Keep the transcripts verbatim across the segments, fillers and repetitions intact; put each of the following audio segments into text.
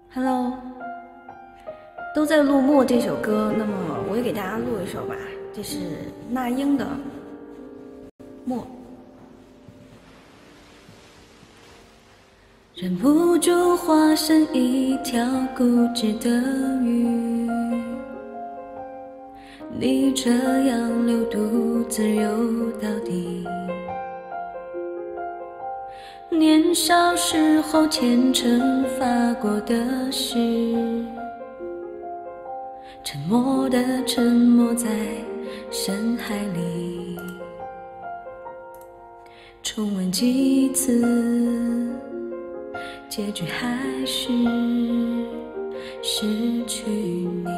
Hello， 都在录《默》这首歌，那么我也给大家录一首吧，这是那英的《默》。忍不住化身一条固执的鱼，你这样流独自游到底。年少时候虔诚发过的誓，沉默的沉没在深海里。重温几次，结局还是失去你。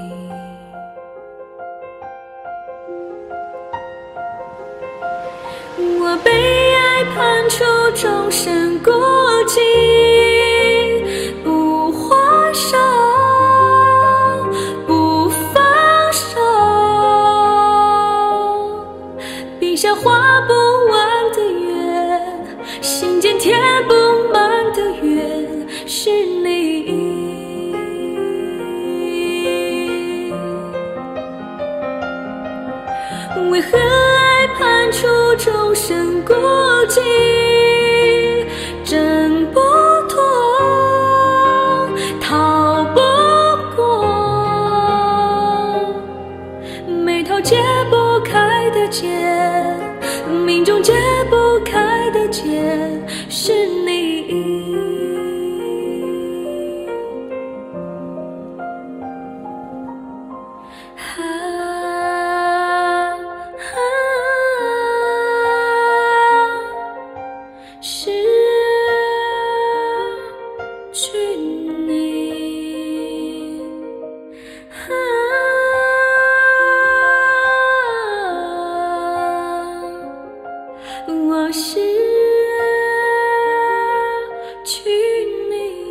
我被爱判处终身孤寂，不还手，不放手，笔下画不完的圆，心间填不满的缘，是你。为何爱判处终身孤寂，挣不脱，逃不过，每条解不开的结，命中解不开的结，是你。失去你，啊，我失去你。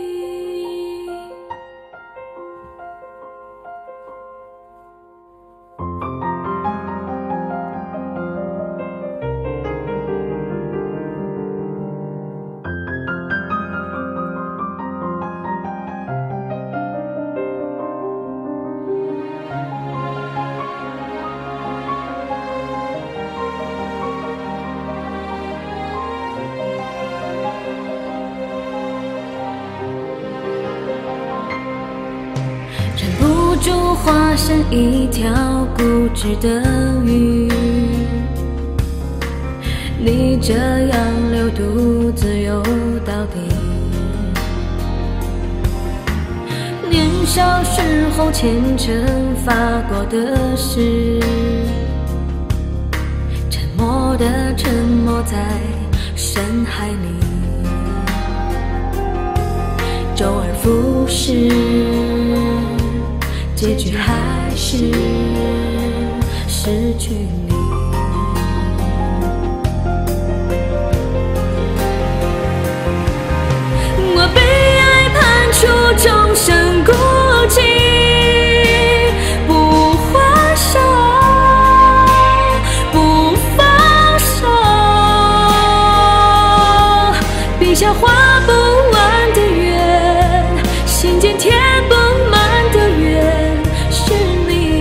忍不住化身一条固执的鱼，你这样流独自游到底。年少时候虔诚发过的誓，沉默的沉没在深海里，周而复始，结局还是失去你。我被爱判处终身孤寂，不还手，不放手，笔下画不完的圆，心间填不满的缘，是你。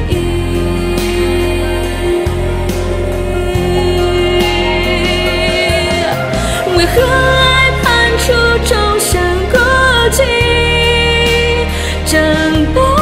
为何爱判处终身孤寂，挣不